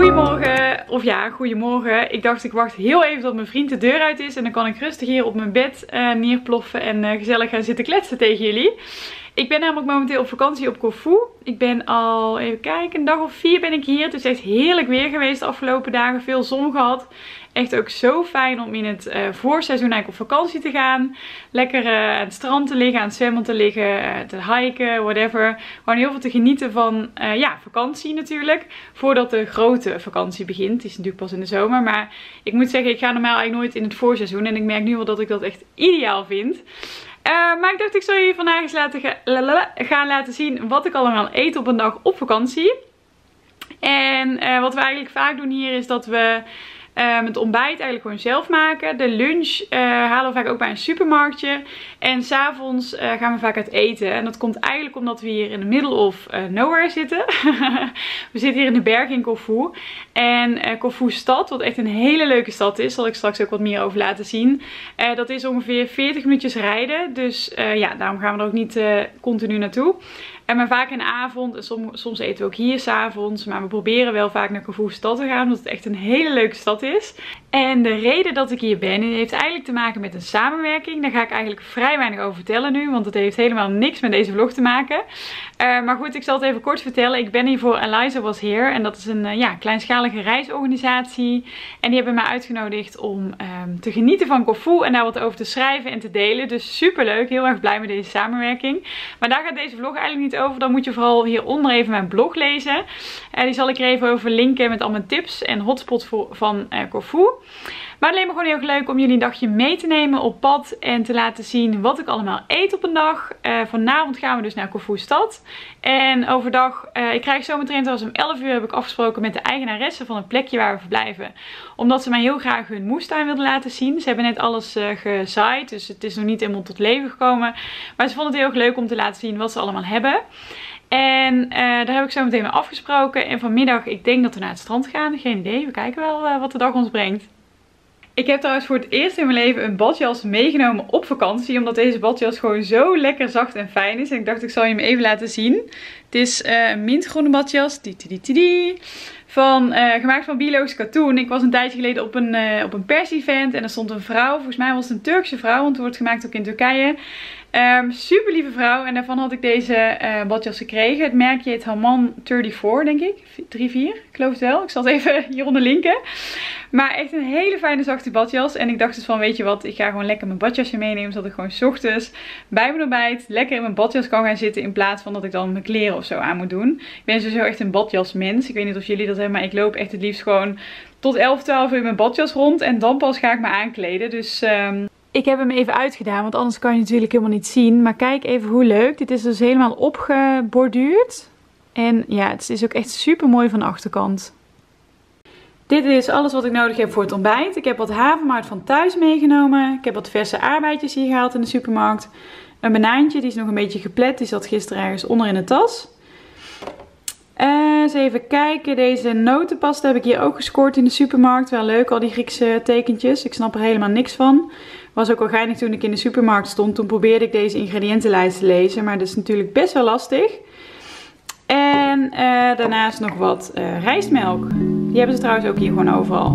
Goedemorgen, of ja, goedemorgen. Ik dacht ik wacht heel even tot mijn vriend de deur uit is en dan kan ik rustig hier op mijn bed neerploffen en gezellig gaan zitten kletsen tegen jullie. Ik ben namelijk momenteel op vakantie op Corfu. Ik ben al, even kijken, een dag of 4 ben ik hier. Het is echt heerlijk weer geweest de afgelopen dagen. Veel zon gehad. Echt ook zo fijn om in het voorseizoen eigenlijk op vakantie te gaan. Lekker aan het strand te liggen, aan het zwemmen te liggen, te hiken, whatever. Gewoon heel veel te genieten van vakantie natuurlijk. Voordat de grote vakantie begint. Het is natuurlijk pas in de zomer. Maar ik moet zeggen, ik ga normaal eigenlijk nooit in het voorseizoen. En ik merk nu wel dat ik dat echt ideaal vind. Maar ik dacht ik zal jullie vandaag eens gaan laten zien wat ik allemaal eet op een dag op vakantie. En wat we eigenlijk vaak doen hier is dat we het ontbijt eigenlijk gewoon zelf maken. De lunch halen we vaak ook bij een supermarktje. En 's avonds gaan we vaak uit eten. En dat komt eigenlijk omdat we hier in the middle of nowhere zitten. We zitten hier in de bergen in Corfu. En Corfu stad, wat echt een hele leuke stad is. Zal ik straks ook wat meer over laten zien. Dat is ongeveer 40 minuutjes rijden. Dus ja, daarom gaan we er ook niet continu naartoe. Maar vaak in de avond, en soms eten we ook hier 's avonds. Maar we proberen wel vaak naar Corfu stad te gaan, omdat het echt een hele leuke stad is. En de reden dat ik hier ben, heeft eigenlijk te maken met een samenwerking. Daar ga ik eigenlijk vrij weinig over vertellen nu, want het heeft helemaal niks met deze vlog te maken. Maar goed, ik zal het even kort vertellen. Ik ben hier voor Eliza Was Here. En dat is een kleinschalige reisorganisatie. En die hebben mij uitgenodigd om te genieten van Corfu en daar wat over te schrijven en te delen. Dus super leuk, heel erg blij met deze samenwerking. Maar daar gaat deze vlog eigenlijk niet over. Dan moet je vooral hieronder even mijn blog lezen. Die zal ik er even over linken met al mijn tips en hotspots van Corfu. Maar alleen maar gewoon heel erg leuk om jullie een dagje mee te nemen op pad en te laten zien wat ik allemaal eet op een dag. Vanavond gaan we dus naar Corfu stad. En overdag, ik krijg zometeen trouwens om 11 uur heb ik afgesproken met de eigenaresse van het plekje waar we verblijven. Omdat ze mij heel graag hun moestuin wilden laten zien. Ze hebben net alles gezaaid, dus het is nog niet helemaal tot leven gekomen. Maar ze vonden het heel erg leuk om te laten zien wat ze allemaal hebben. En daar heb ik zo meteen mee afgesproken. En vanmiddag, ik denk dat we naar het strand gaan. Geen idee, we kijken wel wat de dag ons brengt. Ik heb trouwens voor het eerst in mijn leven een badjas meegenomen op vakantie. Omdat deze badjas gewoon zo lekker zacht en fijn is. En ik dacht ik zal je hem even laten zien. Het is een mintgroene badjas. Gemaakt van biologisch katoen. Ik was een tijdje geleden op een pers-event. En er stond een vrouw. Volgens mij was het een Turkse vrouw. Want het wordt gemaakt ook in Turkije. Super lieve vrouw. En daarvan had ik deze badjas gekregen. Het merkje heet Haman 34 denk ik. 34, ik geloof het wel. Ik zal het even hieronder linken. Maar echt een hele fijne zachte badjas. En ik dacht dus van, weet je wat, ik ga gewoon lekker mijn badjasje meenemen. Zodat ik gewoon 's ochtends bij mijn ontbijt lekker in mijn badjas kan gaan zitten. In plaats van dat ik dan mijn kleren of zo aan moet doen. Ik ben sowieso echt een badjasmens. Ik weet niet of jullie dat hebben, maar ik loop echt het liefst gewoon tot 11, 12 uur in mijn badjas rond. En dan pas ga ik me aankleden. Dus ik heb hem even uitgedaan, want anders kan je natuurlijk helemaal niet zien. Maar kijk even hoe leuk. Dit is dus helemaal opgeborduurd. En ja, het is ook echt super mooi van de achterkant. Dit is alles wat ik nodig heb voor het ontbijt. Ik heb wat havermout van thuis meegenomen. Ik heb wat verse aardbeidjes hier gehaald in de supermarkt. Een banaantje, die is nog een beetje geplet. Die zat gisteren ergens onder in de tas. Eens even kijken. Deze notenpasta heb ik hier ook gescoord in de supermarkt. Wel leuk, al die Griekse tekentjes. Ik snap er helemaal niks van. Was ook wel geinig toen ik in de supermarkt stond. Toen probeerde ik deze ingrediëntenlijst te lezen. Maar dat is natuurlijk best wel lastig. En daarnaast nog wat rijstmelk. Die hebben ze trouwens ook hier gewoon overal.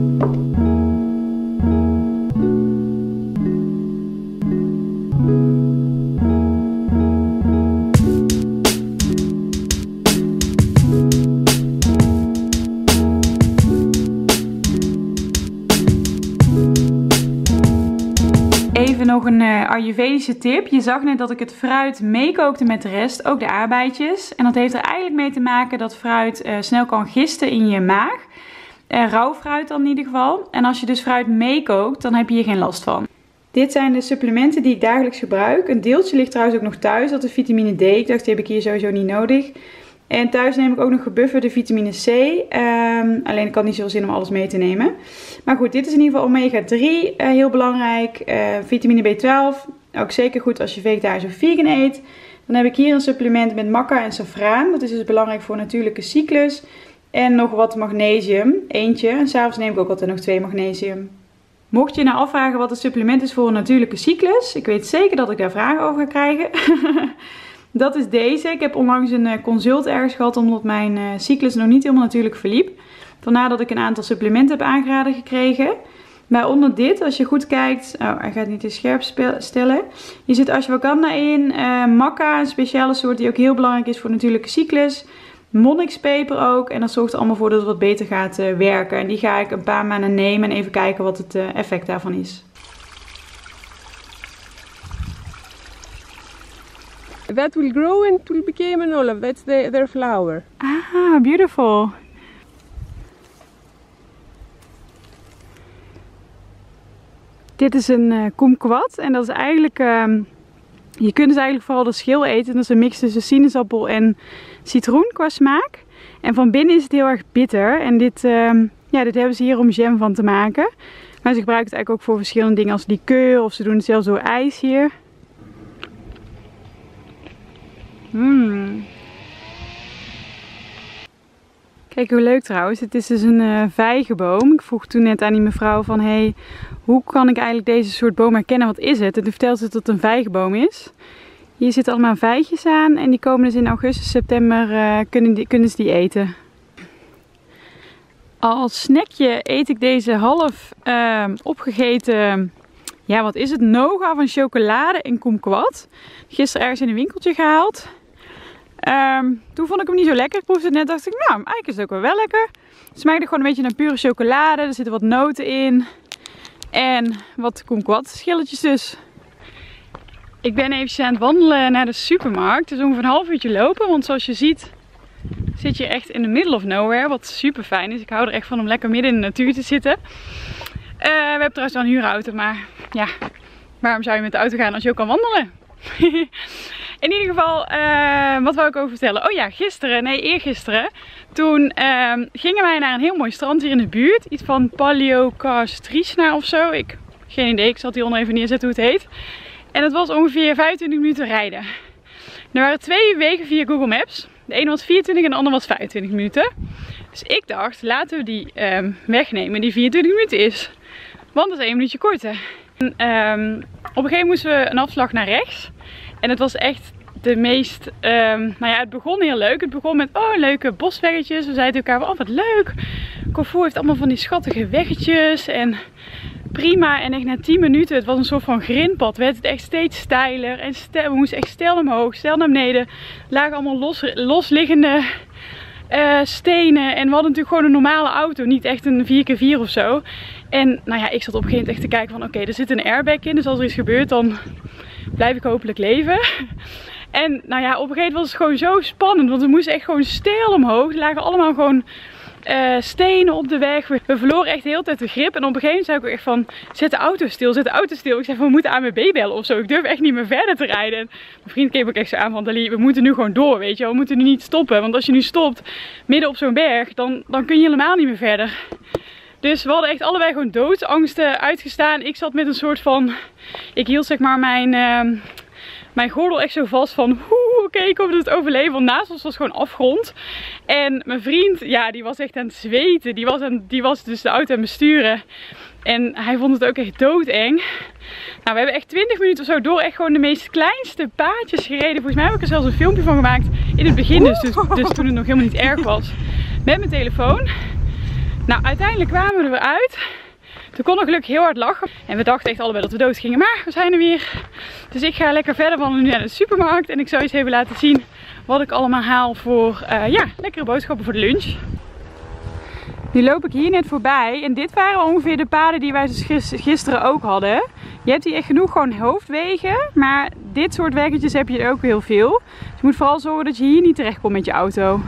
Even nog een Ayurvedische tip. Je zag net dat ik het fruit meekookte met de rest, ook de aardbeidjes. En dat heeft er eigenlijk mee te maken dat fruit snel kan gisten in je maag. Rauw fruit dan in ieder geval. En als je dus fruit meekookt, dan heb je hier geen last van. Dit zijn de supplementen die ik dagelijks gebruik. Een deeltje ligt trouwens ook nog thuis, dat is vitamine D. Ik dacht, die heb ik hier sowieso niet nodig. En thuis neem ik ook nog gebufferde vitamine C. Alleen ik had niet zoveel zin om alles mee te nemen. Maar goed, dit is in ieder geval omega 3. Heel belangrijk. Vitamine B12. Ook zeker goed als je vegetarisch of vegan eet. Dan heb ik hier een supplement met maca en safraan. Dat is dus belangrijk voor een natuurlijke cyclus. En nog wat magnesium. Eentje. En s'avonds neem ik ook altijd nog 2 magnesium. Mocht je nou afvragen wat een supplement is voor een natuurlijke cyclus. Ik weet zeker dat ik daar vragen over ga krijgen. Dat is deze. Ik heb onlangs een consult ergens gehad omdat mijn cyclus nog niet helemaal natuurlijk verliep. Daarna dat ik een aantal supplementen heb aangeraden gekregen. Waaronder dit, als je goed kijkt, oh, hij gaat niet te scherp stellen. Hier zit ashwagandha in, maca, een speciale soort die ook heel belangrijk is voor de natuurlijke cyclus. Monnikspeper ook, en dat zorgt er allemaal voor dat het wat beter gaat werken. En die ga ik een paar maanden nemen en even kijken wat het effect daarvan is. That will grow and it will become an olive. That's their flower. Ah, beautiful. Dit is een kumquat en dat is eigenlijk, je kunt dus eigenlijk vooral de schil eten. Dat is een mix tussen sinaasappel en citroen qua smaak. En van binnen is het heel erg bitter en dit hebben ze hier om jam van te maken. Maar ze gebruiken het eigenlijk ook voor verschillende dingen als liqueur of ze doen het zelfs door ijs hier. Kijk hoe leuk trouwens. Het is dus een vijgenboom. Ik vroeg toen net aan die mevrouw van hey, hoe kan ik eigenlijk deze soort boom herkennen? Wat is het? En toen vertelde ze dat het een vijgenboom is. Hier zitten allemaal vijgjes aan en die komen dus in augustus, september kunnen ze die eten. Als snackje eet ik deze half opgegeten, ja wat is het, noga van chocolade en kumquat. Gisteren ergens in een winkeltje gehaald. Toen vond ik hem niet zo lekker. Ik proefde het net, dacht ik, nou, eigenlijk is het ook wel lekker. Het smaakte gewoon een beetje naar pure chocolade. Er zitten wat noten in. En wat kumquat schilletjes dus. Ik ben eventjes aan het wandelen naar de supermarkt. Het is ongeveer een half uurtje lopen. Want zoals je ziet, zit je echt in the middle of nowhere. Wat super fijn is. Ik hou er echt van om lekker midden in de natuur te zitten. We hebben trouwens wel een huurauto. Maar ja, waarom zou je met de auto gaan als je ook kan wandelen? In ieder geval, wat wou ik over vertellen? Oh ja, eergisteren. Toen gingen wij naar een heel mooi strand hier in de buurt. Iets van Paleokastrisna of zo. Geen idee, ik zal het hieronder even neerzetten hoe het heet. En het was ongeveer 25 minuten rijden. Er waren 2 wegen via Google Maps. De ene was 24 en de andere was 25 minuten. Dus ik dacht, laten we die wegnemen die 24 minuten is. Want dat is 1 minuutje korter. En, op een gegeven moment moesten we een afslag naar rechts. En het was echt de meest, nou ja, het begon heel leuk. Het begon met, oh, leuke bosweggetjes. We zeiden elkaar, oh, wat leuk. Corfu heeft allemaal van die schattige weggetjes. En prima. En echt na 10 minuten, het was een soort van grindpad, werd het echt steeds steiler. En we moesten echt steil omhoog, steil naar beneden. Er lagen allemaal losliggende stenen. En we hadden natuurlijk gewoon een normale auto, niet echt een 4x4 of zo. En nou ja, ik zat op een gegeven moment echt te kijken van, oké, er zit een airbag in. Dus als er iets gebeurt, dan blijf ik hopelijk leven. En nou ja, op een gegeven moment was het gewoon zo spannend. Want we moesten echt gewoon steil omhoog. Er lagen allemaal gewoon stenen op de weg. We verloren echt de hele tijd de grip. En op een gegeven moment zei ik ook echt van, zet de auto stil, zet de auto stil. Ik zei van, we moeten ANWB bellen of zo. Ik durf echt niet meer verder te rijden. En mijn vriend keek ook echt zo aan van, Dali, we moeten nu gewoon door, weet je wel. We moeten nu niet stoppen. Want als je nu stopt, midden op zo'n berg, dan kun je helemaal niet meer verder. Dus we hadden echt allebei gewoon doodsangsten uitgestaan. Ik zat met een soort van, ik hield zeg maar mijn gordel echt zo vast van, oké, ik hoop dat het overleven. Want naast ons was gewoon afgrond. En mijn vriend, ja, die was echt aan het zweten. Die was dus de auto aan het besturen. En hij vond het ook echt doodeng. Nou, we hebben echt 20 minuten of zo door echt gewoon de meest kleinste paadjes gereden. Volgens mij heb ik er zelfs een filmpje van gemaakt in het begin. Dus toen het nog helemaal niet erg was. Met mijn telefoon. Nou, uiteindelijk kwamen we er weer uit. Toen kon ik gelukkig heel hard lachen. En we dachten echt allebei dat we dood gingen. Maar we zijn er weer. Dus ik ga lekker verder wandelen nu naar de supermarkt. En ik zou eens even laten zien wat ik allemaal haal voor lekkere boodschappen voor de lunch. Nu loop ik hier net voorbij. En dit waren ongeveer de paden die wij dus gisteren ook hadden. Je hebt hier echt genoeg gewoon hoofdwegen. Maar dit soort weggetjes heb je er ook heel veel. Dus je moet vooral zorgen dat je hier niet terecht komt met je auto.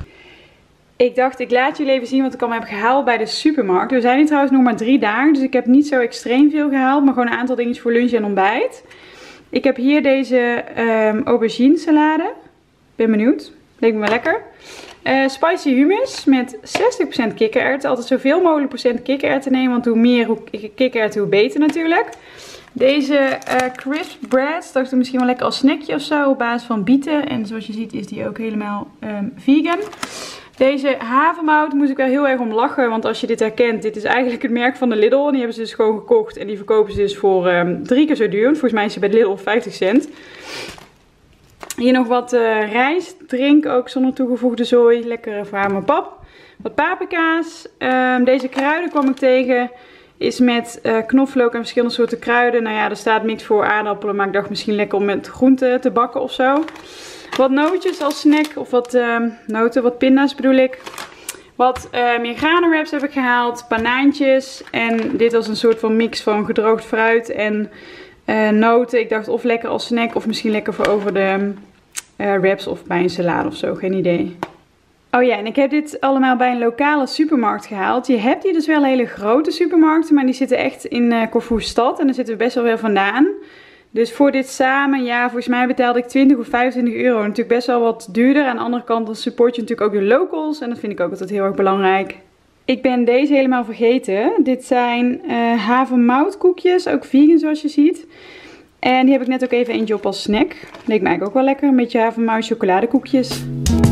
Ik dacht, ik laat jullie even zien wat ik allemaal heb gehaald bij de supermarkt. We zijn hier trouwens nog maar 3 dagen, dus ik heb niet zo extreem veel gehaald. Maar gewoon een aantal dingetjes voor lunch en ontbijt. Ik heb hier deze aubergine salade. Ben benieuwd. Leek me wel lekker. Spicy hummus met 60% kikkererwten. Altijd zoveel mogelijk procent kikkererwten nemen, want hoe meer kikkererwten, hoe beter natuurlijk. Deze crisp bread, dacht ik misschien wel lekker als snackje of zo, op basis van bieten. En zoals je ziet is die ook helemaal vegan. Deze havermout moet ik wel heel erg om lachen, want als je dit herkent, dit is eigenlijk het merk van de Lidl. En die hebben ze dus gewoon gekocht en die verkopen ze dus voor 3 keer zo duur. Volgens mij is ze bij de Lidl 50 cent. Hier nog wat rijst, drink ook zonder toegevoegde zooi. Lekkere warme pap. Wat paprika's. Deze kruiden kwam ik tegen. Is met knoflook en verschillende soorten kruiden. Nou ja, er staat niks voor aardappelen. Maar ik dacht misschien lekker om met groenten te bakken of zo. Wat nootjes als snack. Of wat noten, wat pinda's bedoel ik. Wat meer granenwraps heb ik gehaald. Banaantjes. En dit was een soort van mix van gedroogd fruit en noten. Ik dacht of lekker als snack of misschien lekker voor over de wraps of bij een salade of zo. Geen idee. Oh ja, en ik heb dit allemaal bij een lokale supermarkt gehaald. Je hebt hier dus wel hele grote supermarkten, maar die zitten echt in Corfu stad. En daar zitten we best wel weer vandaan. Dus voor dit samen, ja, volgens mij betaalde ik 20 of 25 euro. Natuurlijk best wel wat duurder. Aan de andere kant dan support je natuurlijk ook de locals. En dat vind ik ook altijd heel erg belangrijk. Ik ben deze helemaal vergeten. Dit zijn havermoutkoekjes, ook vegan zoals je ziet. En die heb ik net ook even eentje op als snack. Leek mij ook wel lekker, een beetje havermout chocoladekoekjes.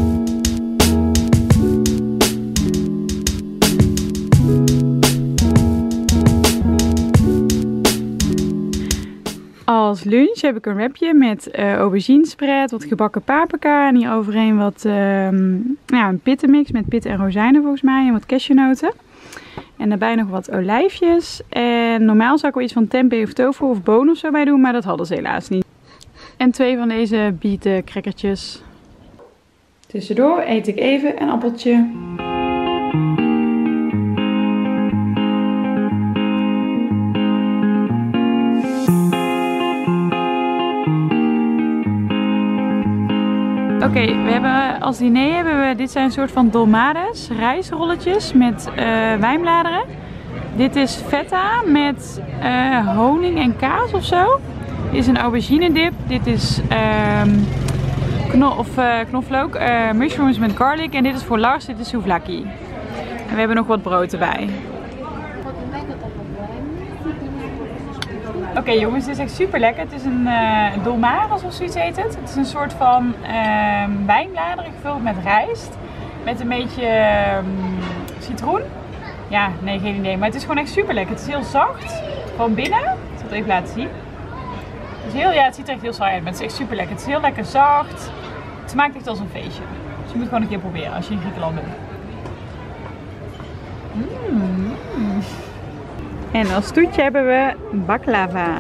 Als lunch heb ik een wrapje met aubergine spread, wat gebakken paprika en hier overheen wat een pittenmix met pitten en rozijnen volgens mij en wat cashewnoten. En daarbij nog wat olijfjes. En normaal zou ik wel iets van tempeh of tofu of bonen of zo bij doen, maar dat hadden ze helaas niet. En 2 van deze bietencrackertjes. Tussendoor eet ik even een appeltje. Oké, we hebben als diner dit zijn een soort van dolmades, rijstrolletjes met wijnbladeren. Dit is feta met honing en kaas of zo. Dit is een aubergine dip. Dit is knoflook, mushrooms met garlic. En dit is voor Lars, dit is souvlaki. En we hebben nog wat brood erbij. Oké jongens, dit is echt super lekker. Het is een dolmades of zoiets heet het. Het is een soort van wijnbladeren gevuld met rijst. Met een beetje citroen. Ja, nee, geen idee. Maar het is gewoon echt super lekker. Het is heel zacht. Van binnen. Ik zal het even laten zien. Het ziet er echt heel saai uit, maar het is echt super lekker. Het is heel lekker zacht. Het smaakt echt als een feestje. Dus je moet gewoon een keer proberen als je in Griekenland bent. En als toetje hebben we baklava.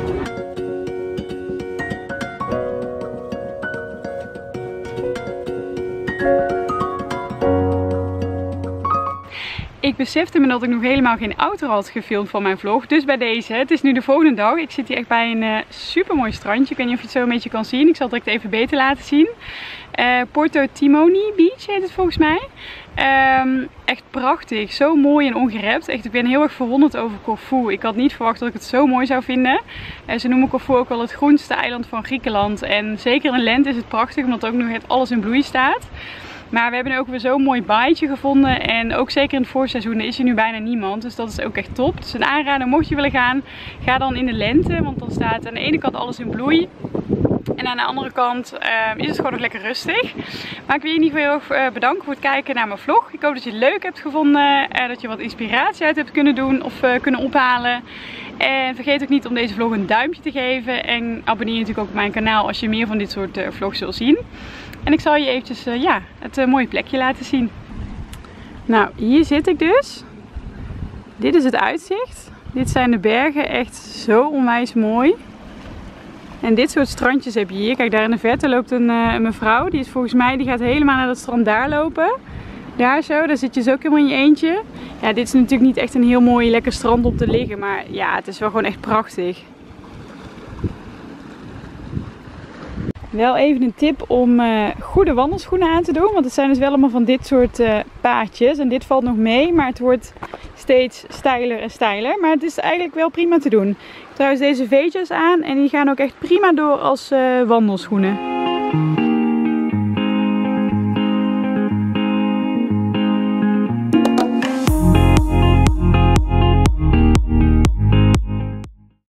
Ik besefte me dat ik nog helemaal geen outro had gefilmd van mijn vlog. Dus bij deze, het is nu de volgende dag. Ik zit hier echt bij een super mooi strandje. Ik weet niet of je het zo een beetje kan zien. Ik zal het direct even beter laten zien. Porto Timoni Beach heet het volgens mij. Echt prachtig, zo mooi en ongerept. Echt, ik ben heel erg verwonderd over Corfu. Ik had niet verwacht dat ik het zo mooi zou vinden. Ze noemen Corfu ook wel het groenste eiland van Griekenland. En zeker in de lente is het prachtig, omdat ook nog alles in bloei staat. Maar we hebben ook weer zo'n mooi baaitje gevonden. En ook zeker in het voorseizoen is er nu bijna niemand. Dus dat is ook echt top. Dus een aanrader, mocht je willen gaan, ga dan in de lente. Want dan staat aan de ene kant alles in bloei. En aan de andere kant is het gewoon nog lekker rustig. Maar ik wil je in ieder geval heel erg bedanken voor het kijken naar mijn vlog. Ik hoop dat je het leuk hebt gevonden. Dat je wat inspiratie uit hebt kunnen doen of kunnen ophalen. En vergeet ook niet om deze vlog een duimpje te geven. En abonneer je natuurlijk ook op mijn kanaal als je meer van dit soort vlogs wil zien. En ik zal je eventjes het mooie plekje laten zien. Nou, hier zit ik dus. Dit is het uitzicht. Dit zijn de bergen. Echt zo onwijs mooi. En dit soort strandjes heb je hier. Kijk, daar in de verte loopt een mevrouw. Die is volgens mij, die gaat helemaal naar dat strand daar lopen. Daar zo, daar zit je dus ook helemaal in je eentje. Ja, dit is natuurlijk niet echt een heel mooi lekker strand om te liggen. Maar ja, het is wel gewoon echt prachtig. Wel even een tip om goede wandelschoenen aan te doen. Want het zijn dus wel allemaal van dit soort paadjes. En dit valt nog mee, maar het wordt steeds steiler en steiler. Maar het is eigenlijk wel prima te doen. Trouwens deze veetjes aan en die gaan ook echt prima door als wandelschoenen.